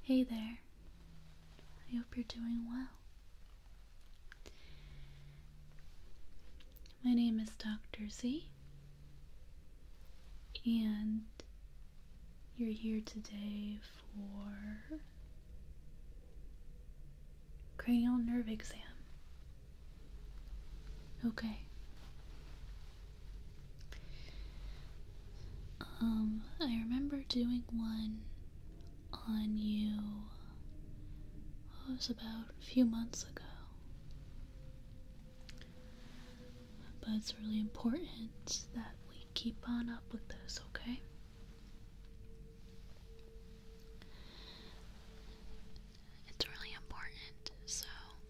Hey there. I hope you're doing well. My name is Dr. Z, and you're here today for cranial nerve exam. Okay. I remember doing one on you, it was about a few months ago. But it's really important that we keep on up with this, okay? It's really important, so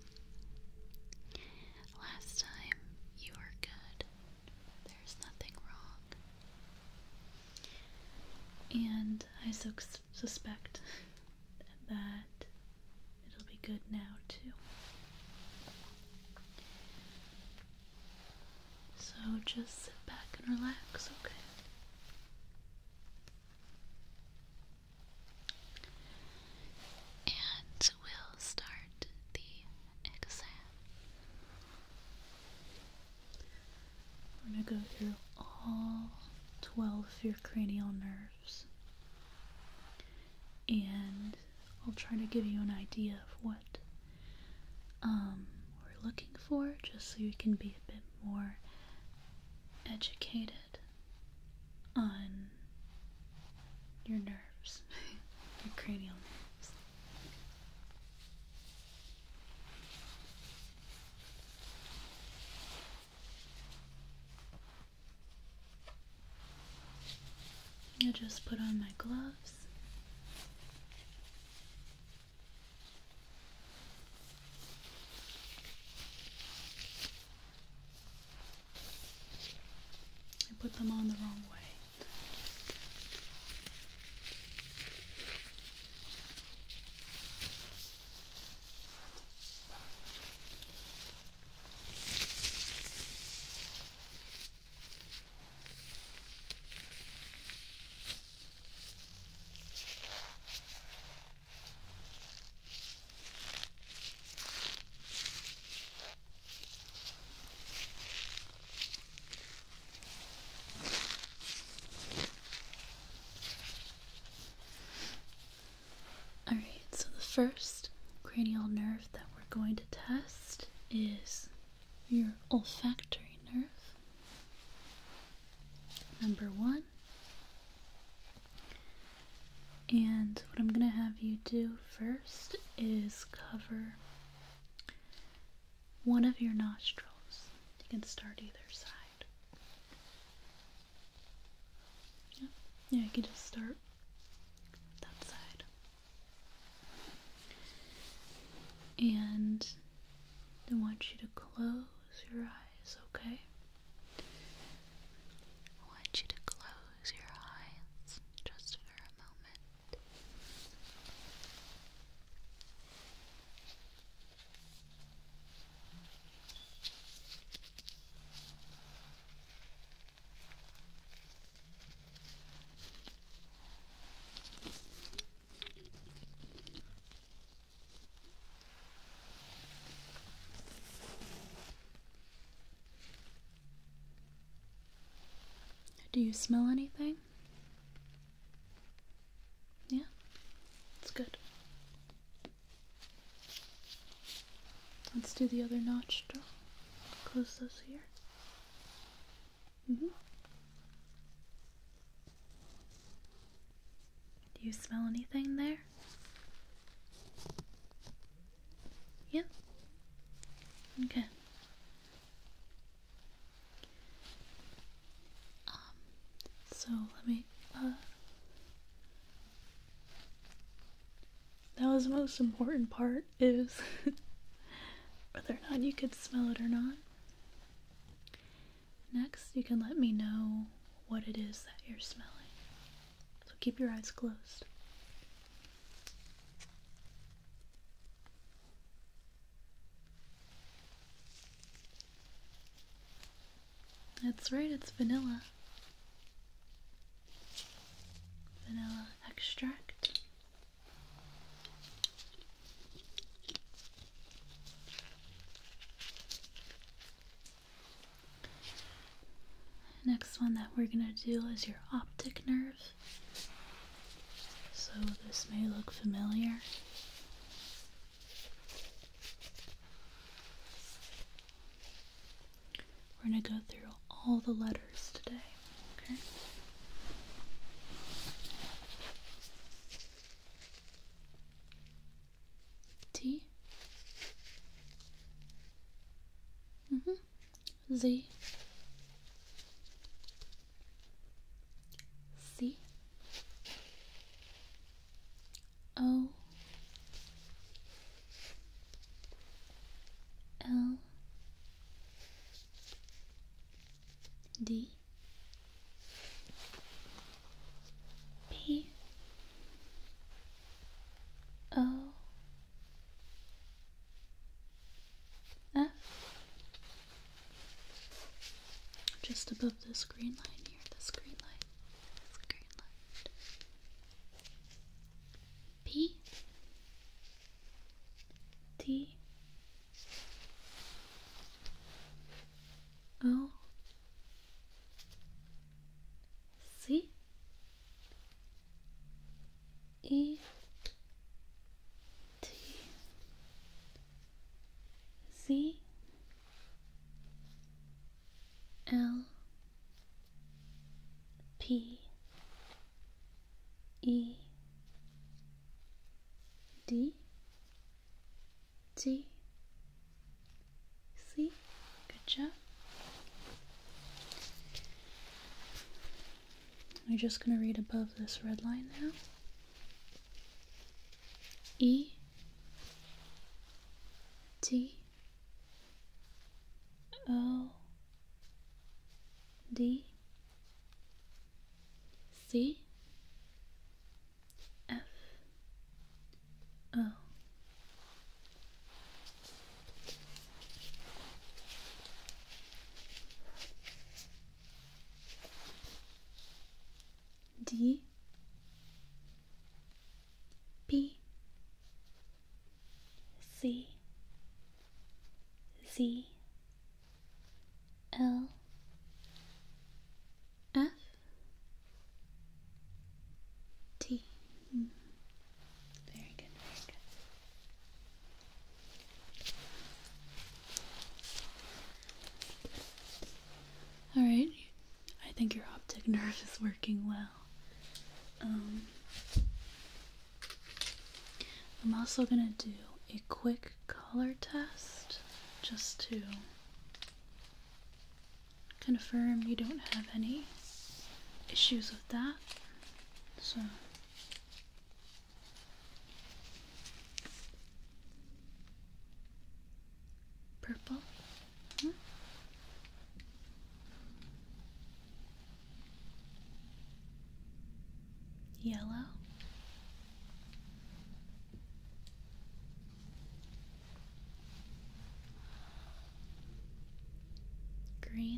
last time you were good. There's nothing wrong. And I suspect that it'll be good now, too. So just sit back and relax, okay? And we'll start the exam. We're going to go through all 12 of your cranial nerves. And I'll try to give you an idea of what we're looking for, just so you can be a bit more educated on your nerves, your cranial nerves. I just put on my gloves. I put them on the wrong way. Alright, so the first cranial nerve that we're going to test is your olfactory nerve. Number 1. And what I'm going to have you do first is cover one of your nostrils. You can start either side. Yeah, you can just start that side. And I want you to close your eyes, okay? I want you to close your eyes just for a moment. Do you smell anything? Yeah? That's good. Let's do the other nostril. Close this here. Do you smell anything there? Yeah? Okay. So let me, that was the most important part, is whether or not you could smell it or not. Next, you can let me know what it is that you're smelling. So keep your eyes closed. That's right, it's vanilla. Vanilla extract. next one that we're gonna do is your optic nerve. So this may look familiar. We're gonna go through all the letters today, okay? T. Z. C. O. L. D. P. O. F. Just above this green line here, this green line, this green line. P. T. O. C. E. T. Z. L. P. E. D. T. C. Good job. We're just going to read above this red line now. E. T. O. D. C. F. O. D. P. C. Z. L. F. T. Very good, very good. Alright, I think your optic nerve is working well. I'm also going to do a quick color test just to confirm you don't have any issues with that. So purple. Yellow. Green.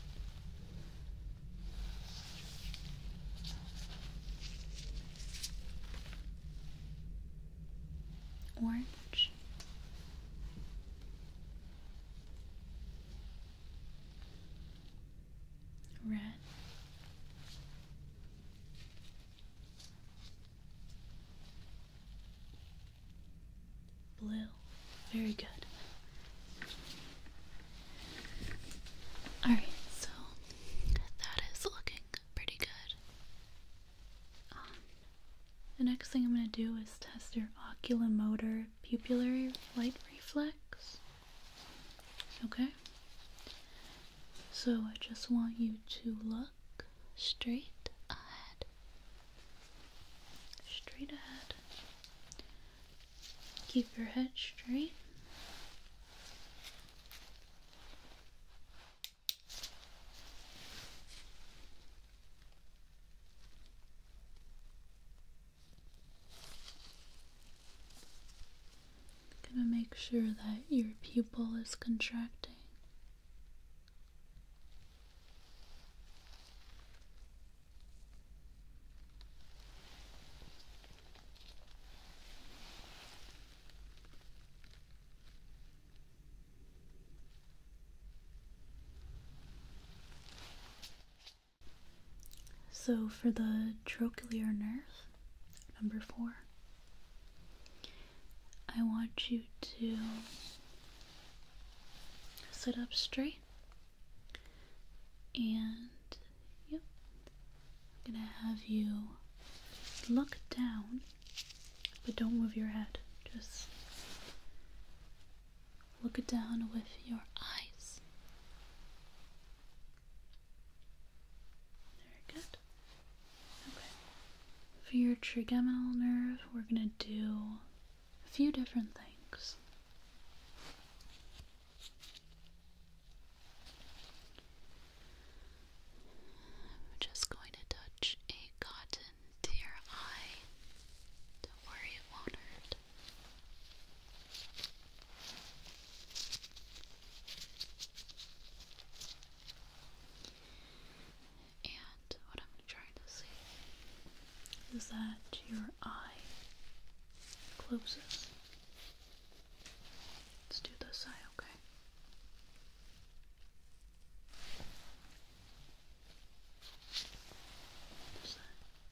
Orange. Red. Blue. Very good. Alright, so that is looking pretty good. The next thing I'm going to do is test your oculomotor pupillary light reflex. Okay? So I just want you to look straight ahead. Straight ahead. Keep your head straight. Gonna make sure that your pupil is contracting. So for the trochlear nerve, number 4, I want you to sit up straight and, yep, I'm gonna have you look down, but don't move your head, just look it down with your eyes. Very good. Okay. For your trigeminal nerve, we're gonna do a few different things. I'm just going to touch a cotton to your eye. Don't worry, it won't hurt. And what I'm trying to see is that your eye closes. Let's do this eye, okay? This eye.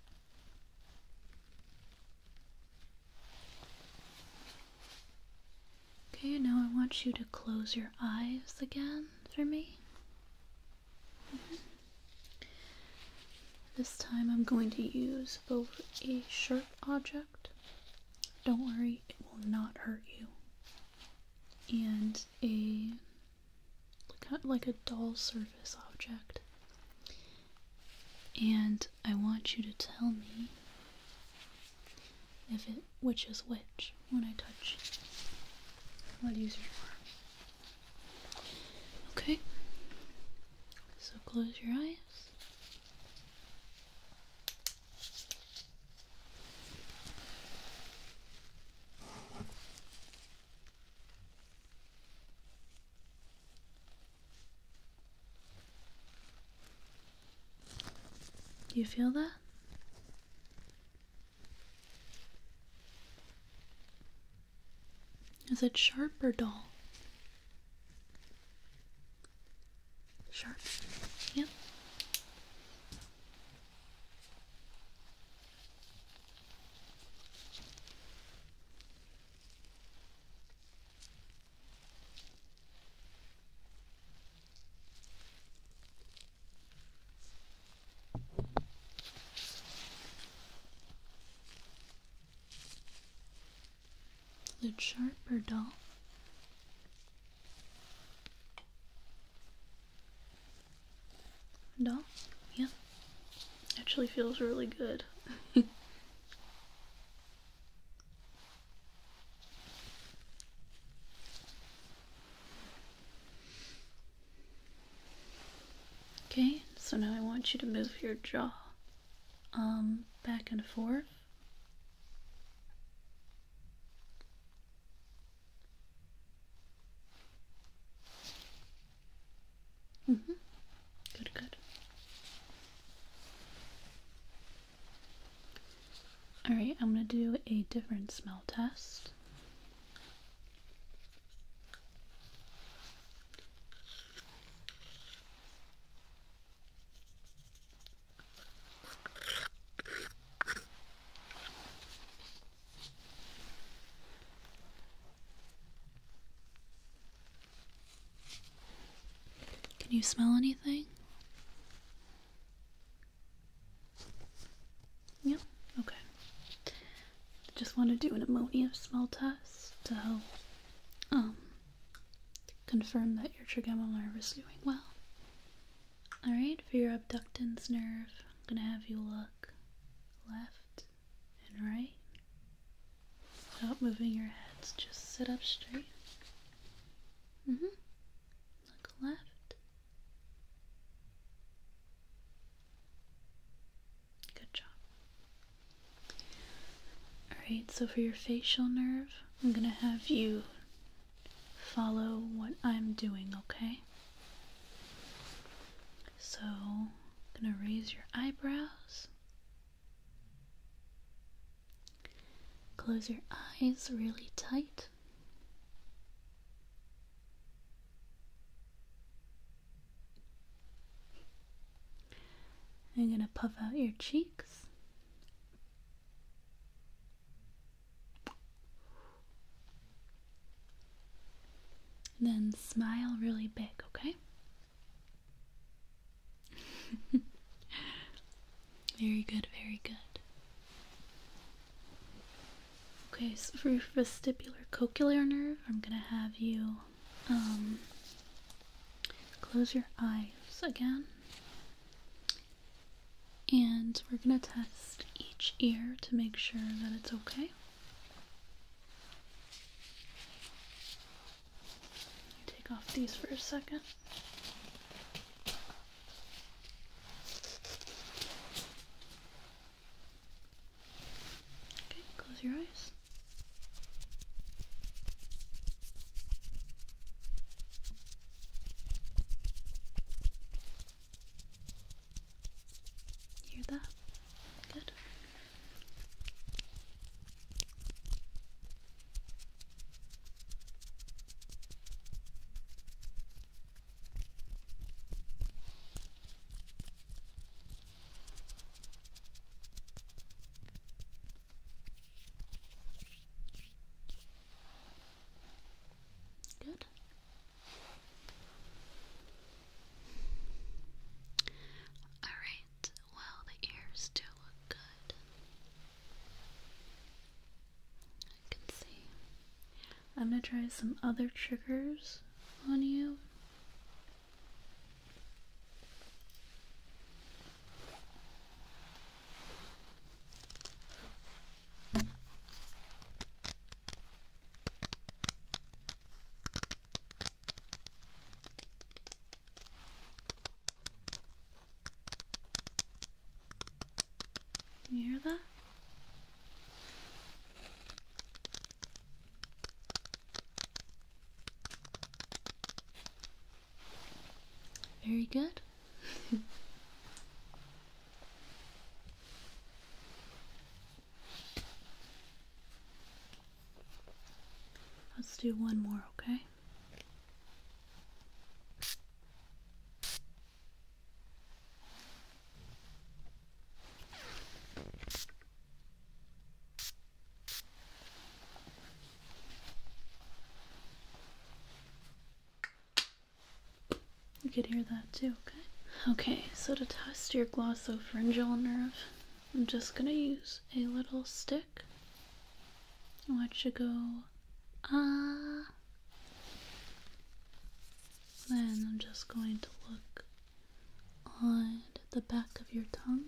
Okay, now I want you to close your eyes again for me. This time I'm going to use both a sharp object, don't worry, it will not hurt you, and like a dull surface object. And I want you to tell me which is which when I touch you. I'll use your arm. Okay, so close your eyes. Do you feel that? Is it sharp or dull? Sharp. Yep. Is it sharp or dull? Dull? Yep. Actually feels really good. Okay, so now I want you to move your jaw back and forth. Good, good. Alright, I'm gonna do a different smell test. Can you smell anything? Yep, okay. Just want to do an ammonia smell test to help confirm that your trigeminal nerve is doing well. Alright, for your abductens nerve, I'm going to have you look left and right without moving your heads. Just sit up straight. Look left. Good job. Alright, so for your facial nerve, I'm going to have you follow what I'm doing, okay? So, I'm going to raise your eyebrows. Close your eyes really tight. I'm gonna puff out your cheeks. Then smile really big, okay? Very good, very good. Okay, so for your vestibular cochlear nerve, I'm gonna have you close your eyes again. And we're gonna test each ear to make sure that it's okay. Take off these for a second. Okay, close your eyes. Hear that? Good. Good. Alright, well, the ears do look good. I can see. I'm gonna try some other triggers on you. You hear that? Very good. Let's do one more, okay? You could hear that too, okay? Okay, so to test your glossopharyngeal nerve, I'm just gonna use a little stick. I want you to go, ah. Then I'm just going to look on the back of your tongue.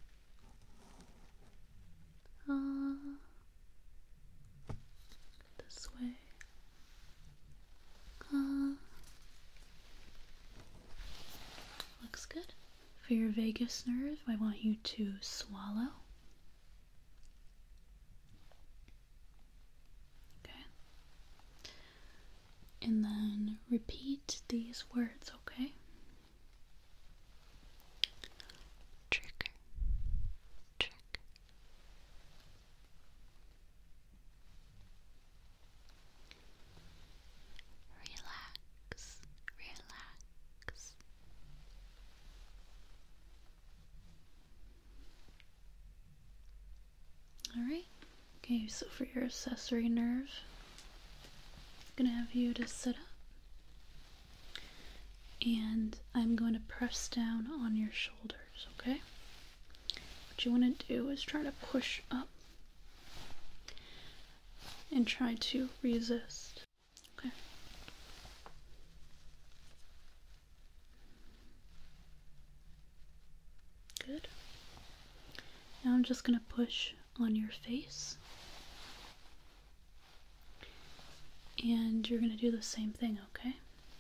This way. Looks good. For your vagus nerve, I want you to swallow. Okay. And then repeat these words, okay? Trigger. Trigger. Relax. Relax. Alright. Okay, so for your accessory nerve, I'm gonna have you to sit up. And I'm going to press down on your shoulders, okay? What you want to do is try to push up and try to resist. Okay. Good. Now I'm just going to push on your face. And you're going to do the same thing, okay?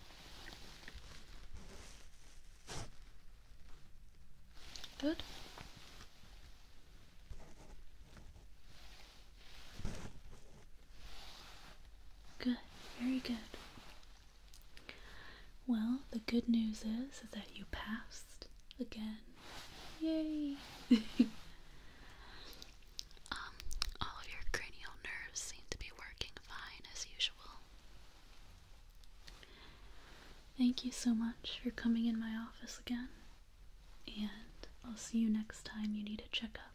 Good. Good. Very good. Well, the good news is that you passed again. Yay! All of your cranial nerves seem to be working fine as usual. Thank you so much for coming in my office again. And I'll see you next time you need a checkup.